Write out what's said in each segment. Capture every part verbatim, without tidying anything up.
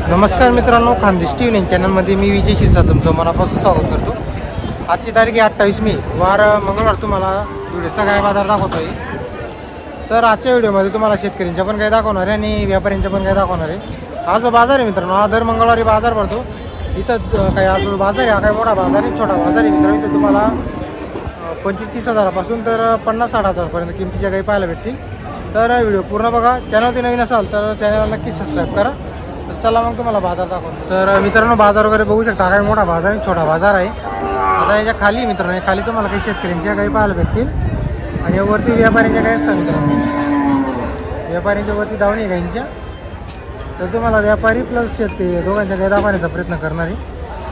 नमस्कार मित्रांनो, Khandesh T V चॅनलमध्ये मी विजय शिरसा तुमचं मनापासून स्वागत करतो। आजची तारीख आहे अठ्ठावीस मे, वार मंगळवार। तुम्हाला धुळेचा गाय बाजार दाखवतोय। तर आजच्या व्हिडिओमध्ये तुम्हाला शेतकऱ्यांच्या पण गाय दाखवणार आहे आणि व्यापाऱ्यांच्या पण गाय दाखवणार आहे। हा जो बाजार आहे मित्रांनो, हा दर मंगळवारी बाजार भरतो। इथं काही हा जो बाजार आहे हा काही मोठा बाजार आहे, छोटा बाजार आहे मित्रांनो। इथं तुम्हाला पंचवीस तीस हजारापासून तर पन्नास साठ हजारपर्यंत किमतीच्या गाई पाहायला भेटतील। तर व्हिडिओ पूर्ण बघा। चॅनलवरती नवीन असाल तर चॅनलला नक्की सबस्क्राईब करा। तर चला मग तुम्हाला बाजार दाखवतो। तर मित्रांनो, बाजार वगैरे बघू शकता, काही मोठा बाजार आहे, छोटा बाजार आहे। आता याच्या खाली मित्रांनो, खाली तुम्हाला काही शेतकऱ्यांच्या गाई पाहायला भेटतील आणि वरती व्यापाऱ्यांच्या गाई असतात मित्रांनो। व्यापाऱ्यांच्या वरती दावणी गाईंच्या। तर तुम्हाला व्यापारी प्लस शेतकरी दोघांच्या गाई दाखवण्याचा प्रयत्न करणार आहे।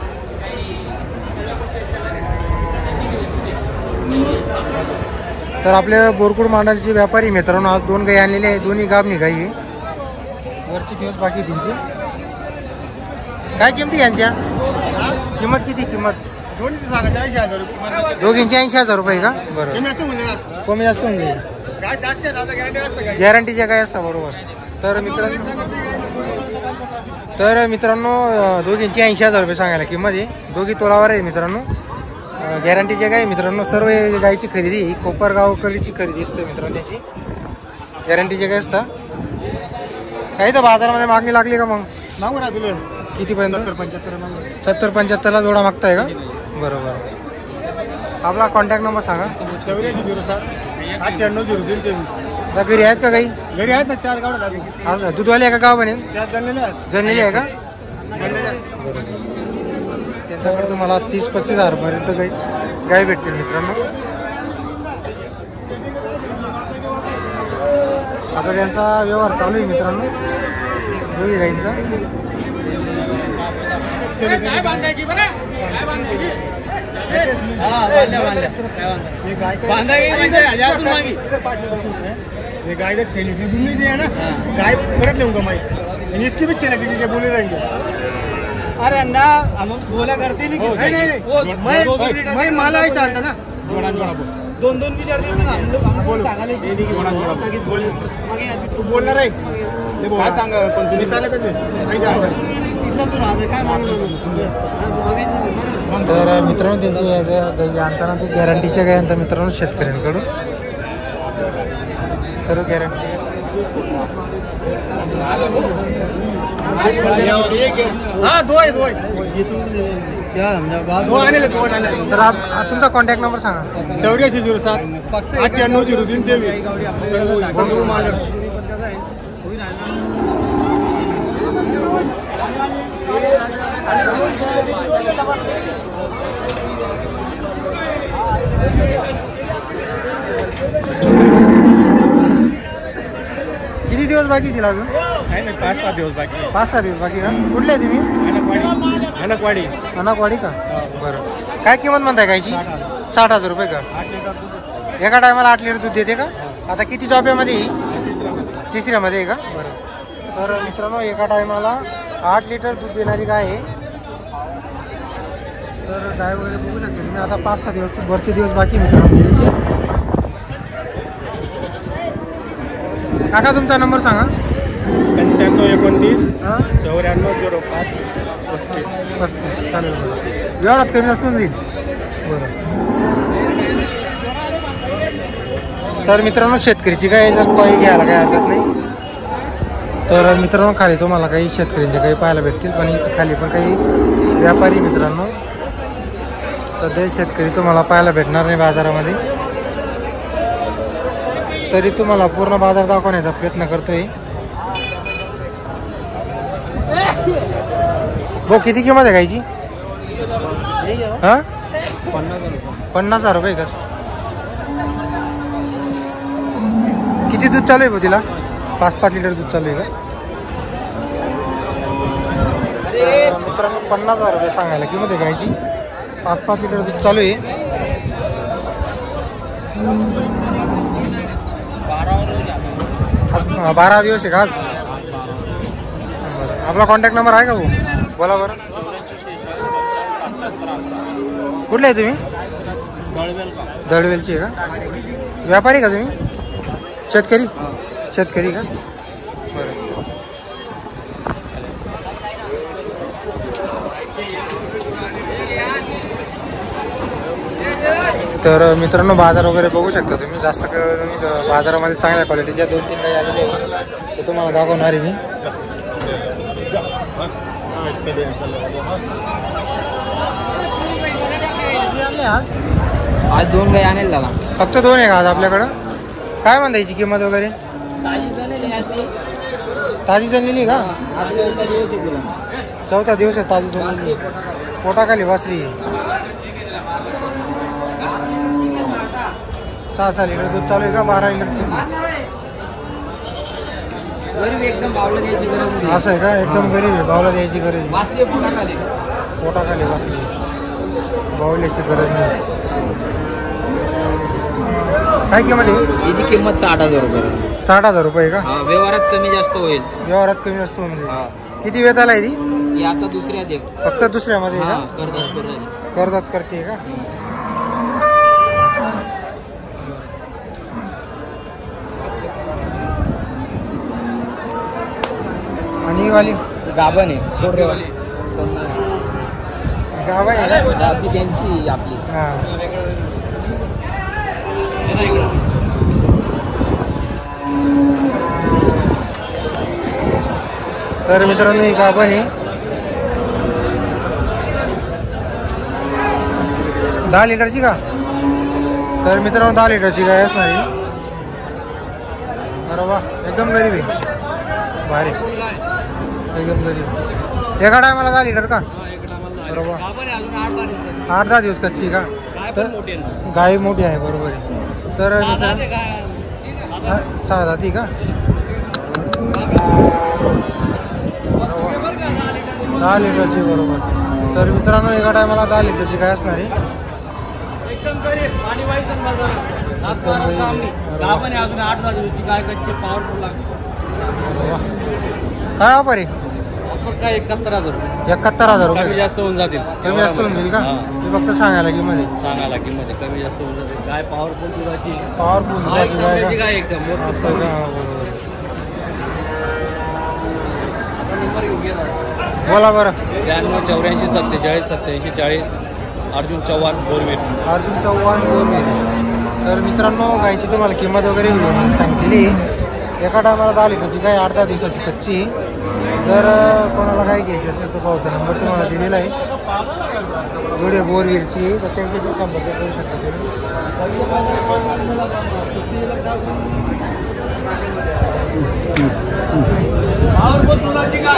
तर आपल्या बोरकुड मांडाचे व्यापारी मित्रांनो आज दोन गाई आणलेले आहे, दोन्ही गाभणी गाई आहे। वरचे दिवस बाकी त्यांचे। काय किमती यांच्या? किंमत किती? किंमत दोघींची ऐंशी हजार रुपये का? बरोबर, कमी जास्त होऊन जाईल। गॅरंटीच्या काय असतात? बरोबर। तर मित्रांनो तर मित्रांनो दोघींची ऐंशी हजार रुपये सांगायला किंमत आहे। दोघी तोलावर आहे मित्रांनो, गॅरंटीच्या गाय मित्रांनो। सर्व गायची खरेदी ही कोपरगावकडची खरेदी असते मित्रांनो, त्याची गॅरंटीच्या गाय असतात। काही तर बाजारामध्ये मागणी लागली का? मग मागू ना तुला कितीपर्यंत? सत्तर पंच्याहत्तर सत्तर पंच्याहत्तरला जोडा मागताय का? बरोबर। आपला कॉन्टॅक्ट नंबर सांगा। चौऱ्याऐंशी झिरो सात अठ्ठ्याण्णव झिरो तीन तेवीस। घरी आहेत का काही? घरी आहेत ना, चार गावडा आज दूधवाले आहे का? गाव बनेल त्यात जणलेले आहेत, जनलेली आहे का? जणलेले आहेत। त्यांच्याकडे तुम्हाला तीस पस्तीस हजारपर्यंत गाई गाय भेटतील मित्रांनो। आता त्यांचा व्यवहार चालू आहे मित्रांनो दोघी गाईंचा। ये गाय जर छेली से दूध नहीं दिया ना, गाय परत लेऊंगा मैं। इसकी भी छेली के बोले रहेंगे। अरे अन्ना हम बोला करते नहीं। नहीं नहीं मैं मैं माला ही चाहता ना, दोन दोन विचार देते ना हम लोग। हम बोल सांगाले तू बोलणार आहे काय सांगा, पण तुम्ही चालत नाही इथला तू राहते काय मागणं। तर मित्रांनो त्यांची गाई आणताना ते गॅरंटीच्या गाय आणतात मित्रांनो शेतकऱ्यांकडून, सर्व गॅरंटी। हाँ दो है, दो है, दो आने ले, दो आने। तर आप तुमचा कॉन्टॅक्ट नंबर सांगा। चौऱ्याऐंशी झिरो सात अठ्ठ्याण्णव झिरो तीन तेवीस। किती दिवस बाकी दिला अजून? पाच सहा दिवस बाकी। पाच सहा दिवस बाकी का? कुठले आहे तुम्ही? अनकवाडी। अनकवाडी का? बरं। काय किंमत म्हणताय गायची? साठ हजार रुपये का? एका टायमाला आठ लिटर दूध देते का? आता किती जॉब्यामध्ये? तिसऱ्यामध्ये आहे का? बरं। तर मित्रांनो एका टायमाला आठ लिटर दूध देणारी गाय आहे। तर गाय वगैरे बघू शकता तुम्ही। आता पाच सहा दिवस वरचे दिवस बाकी मित्रांनो त्यांचे। काका तुमचा नंबर सांगा। पंच्याण्णव एकोणतीस हां चौऱ्याण्णव झिरो पाच पस्तीस पस्तीस। चालेल बरं, व्यवहारात कमी जास्त होऊन जाईल। बरं। तर मित्रांनो शेतकरीची गाय जर काही घ्यायला काही हरकत नाही। तर मित्रांनो खाली तुम्हाला काही शेतकऱ्यांचे काही पाहायला भेटतील, पण इथं खाली पण काही व्यापारी मित्रांनो। सध्या शेतकरी तुम्हाला पाहायला भेटणार नाही बाजारामध्ये, तरी तुम्हाला पूर्ण बाजार दाखवण्याचा प्रयत्न करतोय। हो किती किंमत आहे गायची? हा पन्नास हजार रुपये का? किती दूध चालू आहे भाऊ तिला? पाच पाच लिटर दूध चालू आहे का? मित्रांनो पन्नास हजार रुपये सांगायला किंमत आहे गायची। पाच पाच लिटर दूध चालू आहे। बारा दिवस आहे का आज? आपला कॉन्टॅक्ट नंबर आहे का भाऊ? बोला बरं। कुठले आहे तुम्ही? दळवेलची आहे का? व्यापारी का तुम्ही? शेतकरी? शेतकरी का? बरं। तर मित्रांनो बाजार वगैरे बघू शकता तुम्ही. जास्त करून इथं बाजारामध्ये चांगल्या क्वालिटीच्या दोन तीन गाई आलेले आहेत ते तुम्हाला दाखवणार आहे मी. आज दोन गाई आणेल दादा. फक्त दोन आहे का आज आपल्याकडं? काय म्हणता याची किंमत वगैरे? ताजी जणलेली का? चौथा दिवस आहे ताजी जणलेली. पोटाखाली वासरी. सहा सहा लिटर दूध चालू आहे का? बारा लिटरची एकदम बावला द्यायची गरज नाही. असं आहे का? एकदम गरीब आहे, बावला द्यायची गरज नाही. पोटाखाली पोटाखाली वासरी, बावल्याची गरज नाही. काय किंमत आहे याची? किंमत साठ हजार रुपये. साठ हजार रुपये का? हा, व्यवहारात कमी जास्त होईल. व्यवहारात कमी जास्त होऊन हा. जाईल. किती वेळ आला ती? ही आता दुसऱ्यात एक. फक्त दुसऱ्यामध्ये आहे हा, का? करतात करतात करतात करते का? आणि वाली गाभण आहे छोटेवाली. गाव आहे का? जाती त्यांची आपली. हा. तर मित्रांनो ही गाभण आहे. दहा लिटरची का? तर मित्रांनो दहा लिटरची गाय असणार आहे. बरोबर, एकदम गरीब आहे. भारी, एकदम गरीब. एका टायमाला दहा लिटर का? बरोबर. आठ दहा दिवस कच्ची का? तर गाय मोठी आहे. बरोबर आहे. तर सहा जाती का? दहा लिटरची. बरोबर. तर मित्रांनो एका टायमाला दहा लिटरची गाय असणार आहे. एकदम गरीब आणि वाईस अजून आठ दहा दिवसाची गाय कच्ची पॉवरफुल. काय ऑफर आहे? काय एकाहत्तर हजार रुपये. एकाहत्तर हजार कमी रुपये जास्त होऊन जातील. कमी जास्त होऊन जाईल का? मी फक्त सांगायला की मध्ये सांगायला किंमत आहे, कमी जास्त होऊन जातील. गाय पॉवरफुल दुधाची. पॉवरफुल चांगल्याची गाय एकदम. असं का? नंबर घेऊन गेला. बोला बरं. त्र्याण्णव चौऱ्याऐंशी सत्तेचाळीस सत्याऐंशी चाळीस. अर्जुन चव्हाण बोरवीर. अर्जुन चव्हाण बोरवीर. तर मित्रांनो गायची तुम्हाला किंमत वगैरे व्हिडिओमध्ये सांगितली. एका टायमाला दहा लिटरची गाय, आठ दहा दिवसाची कच्ची. जर कोणाला गाय घ्यायची असेल तर भाऊचा नंबर तुम्हाला दिलेला आहे व्हिडिओ बोरवीरची. तर त्यांच्याशी संपर्क करू शकता तुम्ही.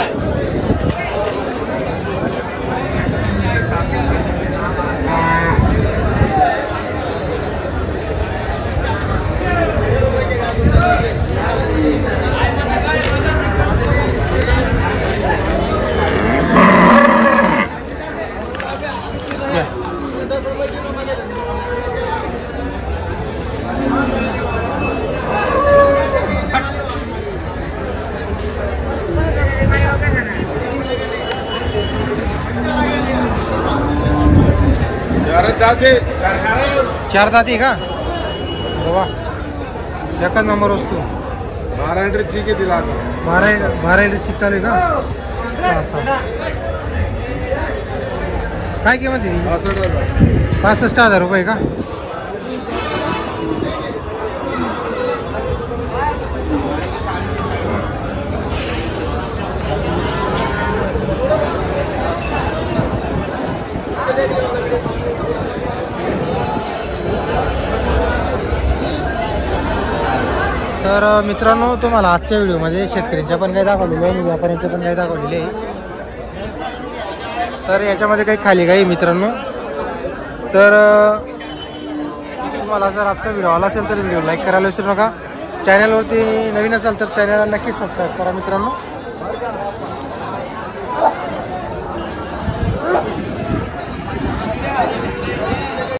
चार जाती का? बाबा एकच नंबर वस्तू. बारा लिटर ठीक आहे तिला. बारा बारा लिटर चिक चालू आहे का? सहा सहा. काय किंमत आहे? पासष्ट हजार. पासष्ट हजार रुपये का? तर मित्रांनो तुम्हाला आजच्या व्हिडिओमध्ये शेतकऱ्यांच्या पण काही दाखवलेले आहे आणि व्यापाऱ्यांच्या पण काही दाखवलेले आहे. तर याच्यामध्ये काही खाली काही मित्रांनो. तर तुम्हाला जर आजचा व्हिडिओ आला असेल तर व्हिडिओ लाईक करायला विसरू नका. चॅनलवरती नवीन असेल तर चॅनलला नक्कीच सबस्क्राईब करा मित्रांनो.